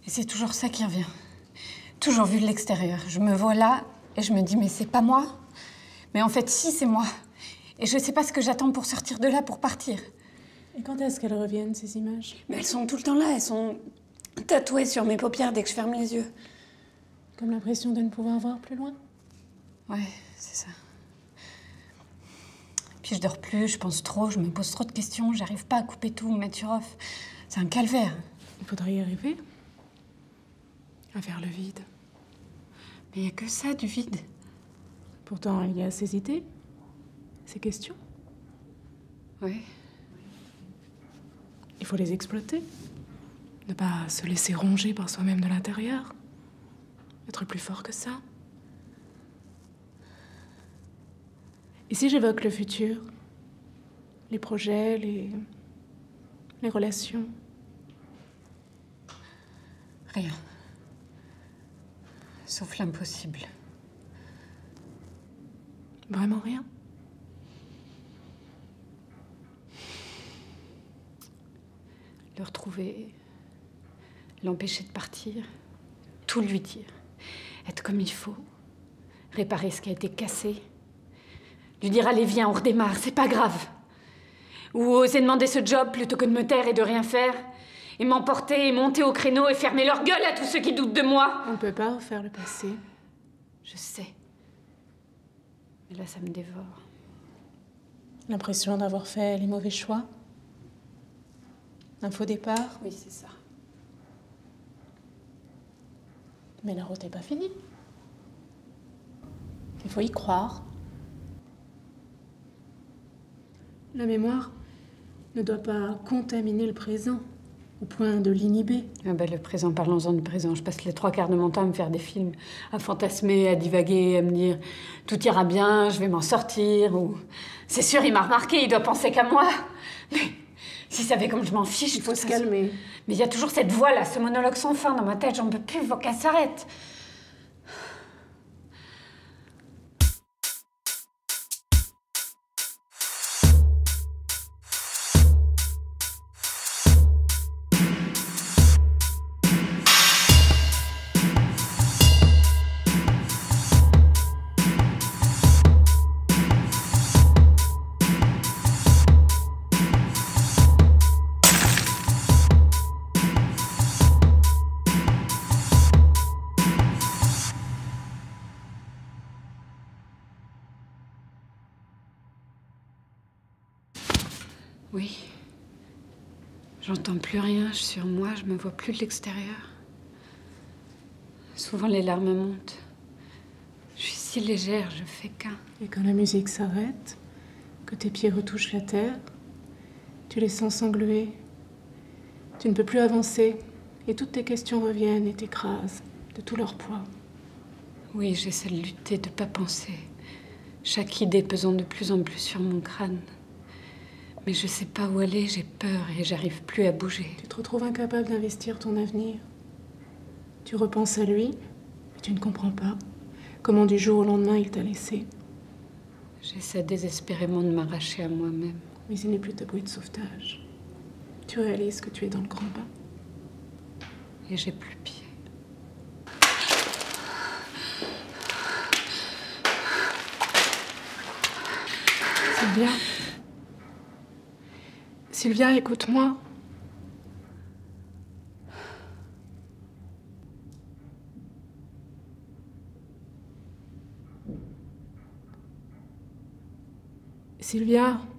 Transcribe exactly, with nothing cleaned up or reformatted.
Et c'est toujours ça qui revient. Toujours vu de l'extérieur. Je me vois là et je me dis, mais c'est pas moi. Mais en fait, si, c'est moi. Et je sais pas ce que j'attends pour sortir de là, pour partir. Et quand est-ce qu'elles reviennent, ces images? Mais elles sont tout le temps là, elles sont tatouées sur mes paupières dès que je ferme les yeux. Comme l'impression de ne pouvoir voir plus loin? Ouais, c'est ça. Puis je dors plus, je pense trop, je me pose trop de questions, j'arrive pas à couper tout, me mettre sur off. C'est un calvaire. Il faudrait y arriver. À faire le vide. Mais il n'y a que ça, du vide. Pourtant, il y a ces idées, ces questions. Oui. Il faut les exploiter. Ne pas se laisser ronger par soi-même de l'intérieur. Être plus fort que ça. Et si j'évoque le futur, les projets, les, les relations? Rien. Sauf l'impossible. Vraiment rien? Le retrouver, l'empêcher de partir, tout lui dire, être comme il faut, réparer ce qui a été cassé, lui dire allez viens on redémarre, c'est pas grave. Ou oser demander ce job plutôt que de me taire et de rien faire, et m'emporter et monter au créneau et fermer leur gueule à tous ceux qui doutent de moi. On ne peut pas refaire le passé. Je sais. Mais là ça me dévore. L'impression d'avoir fait les mauvais choix? Un faux départ? Oui, c'est ça. Mais la route n'est pas finie. Il faut y croire. La mémoire ne doit pas contaminer le présent, au point de l'inhiber. Ah ben, le présent, parlons-en du présent. Je passe les trois quarts de mon temps à me faire des films, à fantasmer, à divaguer, à me dire « tout ira bien, je vais m'en sortir » ou « c'est sûr, il m'a remarqué, il doit penser qu'à moi ». Mais s'il savait comme je m'en fiche... Il faut se calmer. Mais il y a toujours cette voix-là, ce monologue sans fin dans ma tête, j'en peux plus, il faut qu'elle s'arrête. Oui. J'entends plus rien, je suis sur moi, je me vois plus de l'extérieur. Souvent les larmes montent. Je suis si légère, je fais qu'un. Et quand la musique s'arrête, que tes pieds retouchent la terre, tu les sens s'engluer. Tu ne peux plus avancer et toutes tes questions reviennent et t'écrasent de tout leur poids. Oui, j'essaie de lutter, de pas penser. Chaque idée pesant de plus en plus sur mon crâne. Mais je sais pas où aller, j'ai peur et j'arrive plus à bouger. Tu te retrouves incapable d'investir ton avenir. Tu repenses à lui, mais tu ne comprends pas comment du jour au lendemain il t'a laissé. J'essaie désespérément de m'arracher à moi-même. Mais il n'est plus ta bouée de sauvetage. Tu réalises que tu es dans le grand bain. Et j'ai plus pied. Sylvia. Sylvia, écoute-moi. Sylvia.